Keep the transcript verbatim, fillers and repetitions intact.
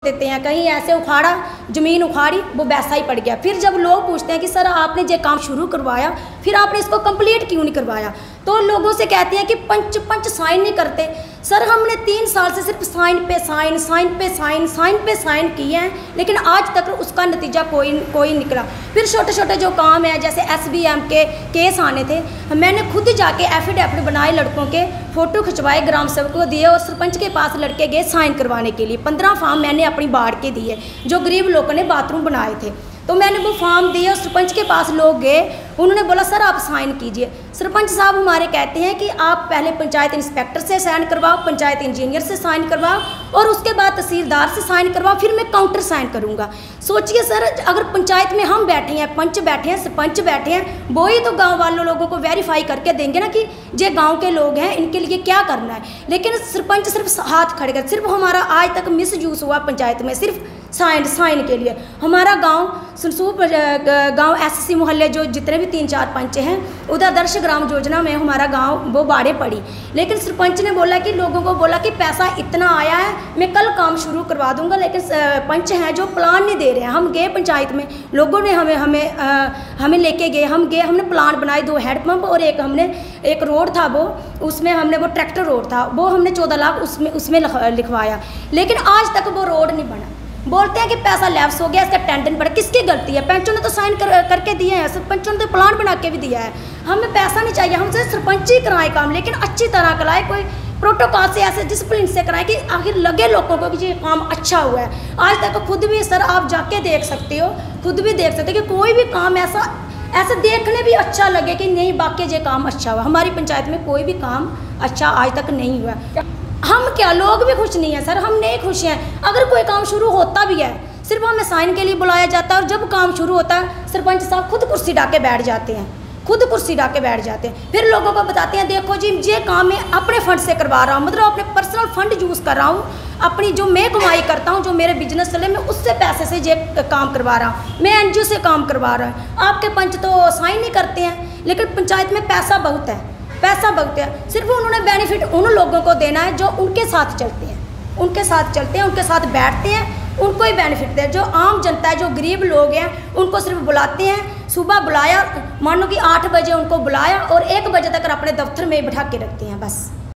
देते हैं, कहीं ऐसे उखाड़ा, ज़मीन उखाड़ी, वो वैसा ही पड़ गया। फिर जब लोग पूछते हैं कि सर आपने ये काम शुरू करवाया, फिर आपने इसको कंप्लीट क्यों नहीं करवाया, तो लोगों से कहते हैं कि पंच पंच साइन नहीं करते। सर हमने तीन साल से सिर्फ साइन पे साइन साइन पे साइन साइन पे साइन किए हैं, लेकिन आज तक उसका नतीजा कोई कोई निकला। फिर छोटे छोटे जो काम है, जैसे एस बी एम के केस आने थे, मैंने खुद जाके एफिडेविट बनाए, लड़कों के फ़ोटो खिंचवाए, ग्राम सेवक को दिए और सरपंच के पास लड़के गए साइन करवाने के लिए। पंद्रह फार्म मैंने अपनी बाढ़ के दिए, जो गरीब लोगों ने बाथरूम बनाए थे, तो मैंने वो फॉर्म दिए और सरपंच के पास लोग गए, उन्होंने बोला सर आप साइन कीजिए। सरपंच साहब हमारे कहते हैं कि आप पहले पंचायत इंस्पेक्टर से साइन करवाओ, पंचायत इंजीनियर से साइन करवाओ और उसके बाद तहसीलदार से साइन करवाओ, फिर मैं काउंटर साइन करूंगा। सोचिए सर, अगर पंचायत में हम बैठे हैं, पंच बैठे हैं, सरपंच बैठे हैं, वो ही तो गाँव वालों लोगों को वेरीफाई करके देंगे ना कि ये गाँव के लोग हैं, इनके लिए क्या करना है। लेकिन सरपंच सिर्फ हाथ खड़े कर, सिर्फ हमारा आज तक मिस यूज़ हुआ पंचायत में, सिर्फ साइन साइन के लिए। हमारा गांव सुनसूप गांव एससी मोहल्ले जो जितने भी तीन चार पंच हैं, उधर आदर्श ग्राम योजना में हमारा गांव वो बाड़े पड़ी, लेकिन सरपंच ने बोला कि लोगों को बोला कि पैसा इतना आया है, मैं कल काम शुरू करवा दूंगा, लेकिन पंच हैं जो प्लान नहीं दे रहे हैं। हम गए पंचायत में, लोगों ने हमें हमें आ, हमें लेके गए, हम गए, हमने प्लान बनाए, दो हैंडपम्प और एक हमने एक रोड था, वो उसमें हमने वो ट्रैक्टर रोड था, वो हमने चौदह लाख उसमें उसमें लिखवाया, लेकिन आज तक वो रोड नहीं बना। बोलते हैं कि पैसा लैप्स हो गया, इसका टेंडर पड़ा, किसकी गलती है? पंचों ने तो साइन कर, करके दिए हैं, सरपंचों ने तो प्लान बना के भी दिया है। हमें पैसा नहीं चाहिए, हमसे सरपंच ही कराए काम, लेकिन अच्छी तरह कराए, कोई प्रोटोकॉल से ऐसे डिसिप्लिन से कराए कि आखिर लगे लोगों को कि ये काम अच्छा हुआ है। आज तक खुद भी सर आप जाके देख सकते हो, खुद भी देख सकते हो कि कोई भी काम ऐसा ऐसे देखने भी अच्छा लगे कि नहीं बाकी ये काम अच्छा हुआ। हमारी पंचायत में कोई भी काम अच्छा आज तक नहीं हुआ। हम क्या, लोग भी खुश नहीं हैं सर, हम नहीं खुश हैं। अगर कोई काम शुरू होता भी है, सिर्फ हमें साइन के लिए बुलाया जाता है, और जब काम शुरू होता है सरपंच साहब खुद कुर्सी डाके बैठ जाते हैं, खुद कुर्सी डाके बैठ जाते हैं। फिर लोगों को बताते हैं देखो जी ये काम मैं अपने फंड से करवा रहा हूँ, मतलब अपने पर्सनल फंड यूज़ कर रहा हूँ, अपनी जो मैं कमाई करता हूँ, जो मेरे बिजनेस चले, मैं उससे पैसे से ये काम करवा रहा हूँ, मैं एन जी ओ से काम करवा रहा हूँ। आपके पंच तो साइन नहीं करते हैं, लेकिन पंचायत में पैसा बहुत है, पैसा बहुत है। सिर्फ उन्होंने बेनिफिट उन लोगों को देना है जो उनके साथ चलते हैं, उनके साथ चलते हैं, उनके साथ बैठते हैं, उनको ही बेनिफिट दे। जो आम जनता है, जो गरीब लोग हैं, उनको सिर्फ बुलाते हैं, सुबह बुलाया, मानो कि आठ बजे उनको बुलाया और एक बजे तक अपने दफ्तर में ही बिठा के रखते हैं बस।